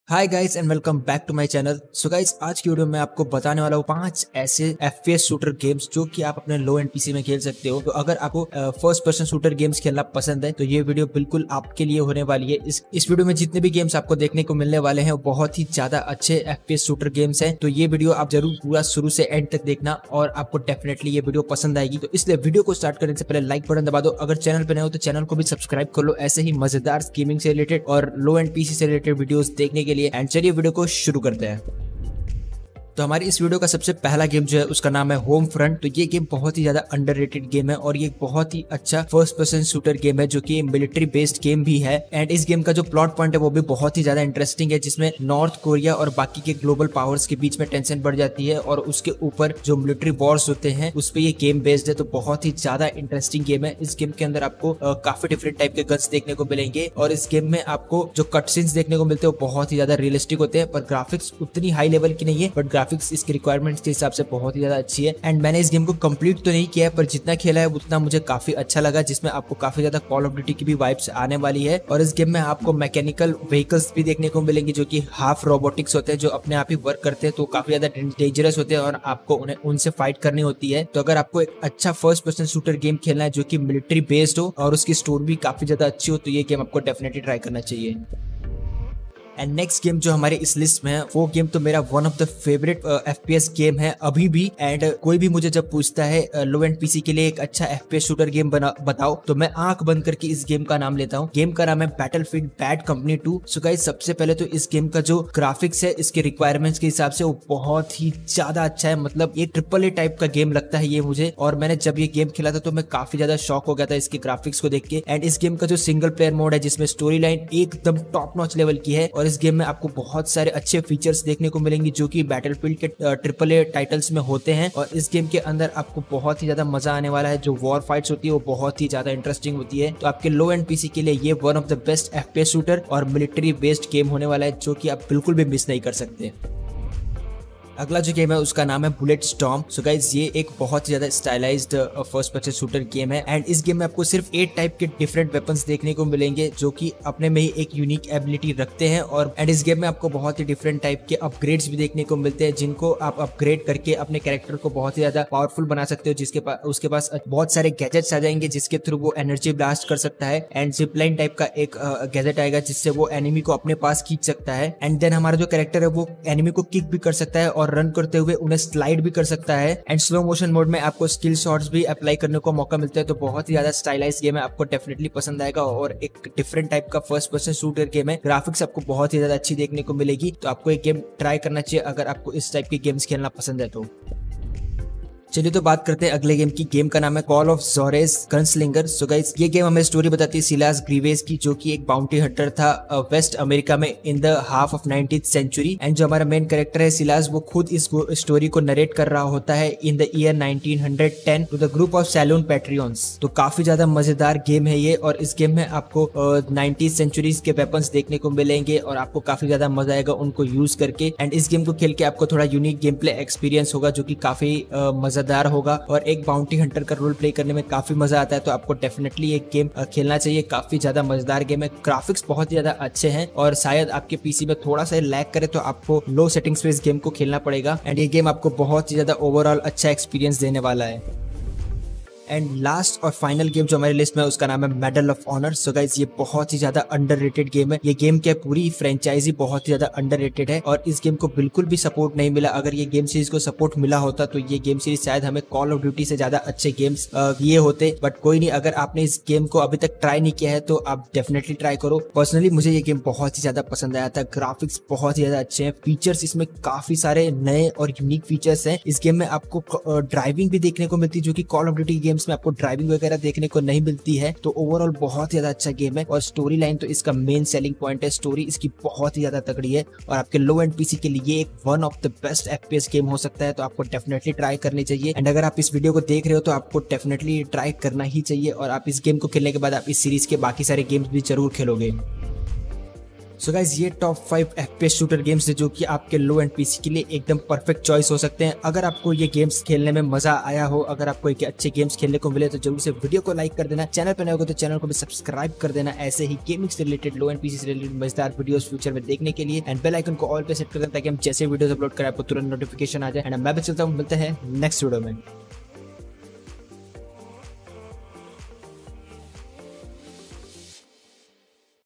Hi guys and welcome back to my channel. So guys, आज की video में आपको बताने वाला हूँ 5 ऐसे FPS शूटर गेम्स जो कि आप अपने लो एंड पीसी में खेल सकते हो। तो अगर आपको फर्स्ट पर्सन शूटर गेम्स खेलना पसंद है तो ये वीडियो बिल्कुल आपके लिए होने वाली है। इस वीडियो में जितने भी गेम्स आपको देखने को मिलने वाले हैं वो बहुत ही ज्यादा अच्छे FPS शूटर गेम्स हैं। तो ये वीडियो आप जरूर पूरा शुरू से एंड तक देखना और आपको डेफिनेटली ये वीडियो पसंद आएगी। तो इसलिए वीडियो को स्टार्ट करने से पहले लाइक बटन दबा दो। अगर चैनल पे नए हो तो चैनल को भी सब्सक्राइब कर लो ऐसे ही मजेदार गेमिंग से रिलेटेड और लो एंड पीसी से रिलेटेड वीडियोस देखने के लिए। एंड चलिए वीडियो को शुरू करते हैं। तो हमारी इस वीडियो का सबसे पहला गेम जो है उसका नाम है होम फ्रंट। तो ये गेम बहुत ही ज्यादा अंडररेटेड गेम है और ये बहुत ही अच्छा फर्स्ट पर्सन शूटर गेम है जो कि मिलिट्री बेस्ड गेम भी है। एंड इस गेम का जो प्लॉट पॉइंट है वो भी बहुत ही ज्यादा इंटरेस्टिंग है, जिसमें नॉर्थ कोरिया और बाकी के ग्लोबल पावर्स के बीच में टेंशन बढ़ जाती है और उसके ऊपर जो मिलिट्री वॉर्स होते हैं उस पे ये गेम बेस्ड है। तो बहुत ही ज्यादा इंटरेस्टिंग गेम है। इस गेम के अंदर आपको काफी डिफरेंट टाइप के गन्स देखने को मिलेंगे और इस गेम में आपको जो कट सीन्स देखने को मिलते हैं वो बहुत ही ज्यादा रियलिस्टिक होते हैं, पर ग्राफिक्स उतनी हाई लेवल की नहीं है, बट ग्राफिक्स इसकी रिक्वायरमेंट्स के हिसाब से बहुत ही ज्यादा अच्छी है। एंड मैंने इस गेम को कंप्लीट तो नहीं किया है, पर जितना खेला है उतना मुझे काफी अच्छा लगा, जिसमें आपको काफी ज्यादा कॉल ऑफ ड्यूटी की भी वाइब्स आने वाली है। और इस गेम में आपको मैकेनिकल व्हीकल्स भी देखने को मिलेंगे जो कि हाफ रोबोटिक्स होते हैं, जो अपने आप ही वर्क करते हैं, तो काफी ज्यादा डेंजरस होते हैं और आपको उन्हें उनसे फाइट करनी होती है। तो अगर आपको एक अच्छा फर्स्ट पर्सन शूटर गेम खेलना है जो कि मिलिट्री बेस्ड हो और उसकी स्टोरी भी काफी ज्यादा अच्छी हो तो ये गेम आपको डेफिनेटली ट्राई करना चाहिए। एंड नेक्स्ट गेम जो हमारे इस लिस्ट में है वो गेम तो मेरा one of the favourite FPS game है अभी भी। एंड कोई भी मुझे जब पूछता है लो एंड पीसी के लिए एक अच्छा FPS शूटर गेम बताओ तो मैं आंख बंद करके इस गेम का नाम लेता हूँ। गेम का नाम है Battlefield Bad Company 2। So guys, सबसे पहले तो इस गेम का जो ग्राफिक्स है इसके रिक्वायरमेंट्स के हिसाब से वो बहुत ही ज्यादा अच्छा है। मतलब ये AAA टाइप का गेम लगता है ये मुझे, और मैंने जब ये गेम खेला था तो मैं काफी ज्यादा शॉक हो गया था इसके ग्राफिक्स को देख के। एंड इस गेम का जो सिंगल प्लेयर मोड है जिसमें स्टोरी लाइन एकदम टॉप नॉच लेवल की है और इस गेम में आपको बहुत सारे अच्छे फीचर्स देखने को मिलेंगे जो कि बैटलफील्ड के AAA टाइटल्स में होते हैं। और इस गेम के अंदर आपको बहुत ही ज्यादा मजा आने वाला है। जो वॉर फाइट्स होती है वो बहुत ही ज्यादा इंटरेस्टिंग होती है। तो आपके लो एंड पीसी के लिए ये one of the best FPS shooter और मिलिट्री बेस्ड गेम होने वाला है जो कि आप बिल्कुल भी मिस नहीं कर सकते। अगला जो गेम है उसका नाम है बुलेट स्टॉर्म। सो गाइस, ये एक बहुत ज्यादा stylized first person shooter game है। एंड इस गेम में आपको सिर्फ 8 टाइप के डिफरेंट वेपन्स देखने को मिलेंगे जो कि अपने में ही एक यूनिक एबिलिटी रखते हैं। और एंड इस गेम में आपको बहुत ही डिफरेंट टाइप के अपग्रेड्स भी देखने को मिलते हैं जिनको आप अपग्रेड करके अपने कैरेक्टर को बहुत ही ज्यादा पावरफुल बना सकते हो। उसके पास बहुत सारे गैजेट्स आ जाएंगे जिसके थ्रू वो एनर्जी ब्लास्ट कर सकता है। एंड जिपलाइन टाइप का एक गैजेट आएगा जिससे वो एनिमी को अपने पास खींच सकता है। एंड देन हमारा जो कैरेक्टर है वो एनिमी को किक भी कर सकता है और रन करते हुए उन्हें स्लाइड भी कर सकता है। एंड स्लो मोशन मोड में आपको स्किल शॉट्स भी अप्लाई करने को मौका मिलता है। तो बहुत ही ज्यादा स्टाइलाइज गेम है, आपको डेफिनेटली पसंद आएगा और एक डिफरेंट टाइप का फर्स्ट पर्सन शूटर गेम है। ग्राफिक्स आपको बहुत ही ज्यादा अच्छी देखने को मिलेगी, तो आपको एक गेम ट्राई करना चाहिए अगर आपको इस टाइप के गेम्स खेलना पसंद है तो। चलिए तो बात करते हैं अगले गेम की। गेम का नाम है Call of Juarez Gunslinger. So guys, ये गेम हमें स्टोरी बताती है सिलास ग्रीवेस की, जो कि एक बाउंटी हंटर था वेस्ट अमेरिका में in the half of 19th century. And जो हमारा मेन कैरेक्टर है सिलास वो खुद इस स्टोरी को नरेट कर रहा होता है in the year 1910 to the group of saloon patrons. तो काफी ज्यादा मजेदार गेम है ये और इस गेम में आपको 19th सेंचुरीज के वेपन्स देखने को मिलेंगे और आपको काफी ज्यादा मजा आएगा उनको यूज करके। एंड इस गेम को खेल के आपको थोड़ा यूनिक गेम प्ले एक्सपीरियंस होगा जो कि काफी मजा होगा और एक बाउंटी हंटर का रोल प्ले करने में काफी मजा आता है। तो आपको डेफिनेटली एक गेम खेलना चाहिए, काफी ज्यादा मजेदार गेम है। ग्राफिक्स बहुत ही ज्यादा अच्छे हैं और शायद आपके पीसी में थोड़ा सा लैग करे तो आपको लो सेटिंग्स पे इस गेम को खेलना पड़ेगा। एंड ये गेम आपको बहुत ही ज्यादा ओवरऑल अच्छा एक्सपीरियंस देने वाला है। एंड लास्ट और फाइनल गेम जो हमारी लिस्ट में है उसका नाम है Medal of Honor. So guys, ये बहुत ही ज्यादा अंडररेटेड गेम है। ये गेम क्या पूरी फ्रेंचाइजी बहुत ही ज्यादा अंडररेटेड है और इस गेम को बिल्कुल भी सपोर्ट नहीं मिला। अगर ये गेम सीरीज को सपोर्ट मिला होता तो ये गेम सीरीज शायद हमें कॉल ऑफ ड्यूटी से ज्यादा अच्छे गेम्स दिए होते, बट कोई नहीं। अगर आपने इस गेम को अभी तक ट्राई नहीं किया है तो आप डेफिनेटली ट्राई करो। पर्सनली मुझे ये गेम बहुत ही ज्यादा पसंद आया था। ग्राफिक्स बहुत ही ज्यादा अच्छे हैं, फीचर्स इसमें काफी सारे नए और यूनिक फीचर्स हैं। इस गेम में आपको ड्राइविंग भी देखने को मिलती है जो कि कॉल ऑफ ड्यूटी गेम्स में आपको ड्राइविंग वगैरह देखने को नहीं मिलती है। तो ओवरऑल बहुत ही ज्यादा अच्छा गेम है और स्टोरी लाइन तो इसका मेन सेलिंग पॉइंट है। स्टोरी इसकी बहुत ही ज्यादा तगड़ी है और आपके लो एंड पीसी के लिए एक one of the best FPS game हो सकता है। तो आपको डेफिनेटली ट्राई करनी चाहिए। एंड अगर आप इस वीडियो को देख रहे हो तो आपको डेफिनेटली ट्राई करना ही चाहिए और आप इस गेम को खेलने के बाद आप इस सीरीज के बाकी सारे गेम्स भी जरूर खेलोगे। सो गाइस ये टॉप 5 FPS शूटर गेम्स है जो कि आपके लो एंड पीसी के लिए एकदम परफेक्ट चॉइस हो सकते हैं। अगर आपको ये गेम्स खेलने में मजा आया हो, अगर आपको एक अच्छे गेम्स खेलने को मिले तो जरूर से वीडियो को लाइक कर देना। चैनल पर नए हो तो चैनल को भी सब्सक्राइब कर देना ऐसे ही गेमिंग से रिलेटेड, लो एंड पीसी से रिलेटेड मजेदार वीडियोस फ्यूचर में देखने के लिए। एंड बेल आइकन को ऑल पे सेट कर देना ताकि हम जैसे वीडियोस अपलोड करें आपको तुरंत नोटिफिकेशन आ जाए। एंड मैं भी चलता हूँ, मिलते हैं नेक्स्ट वीडियो में।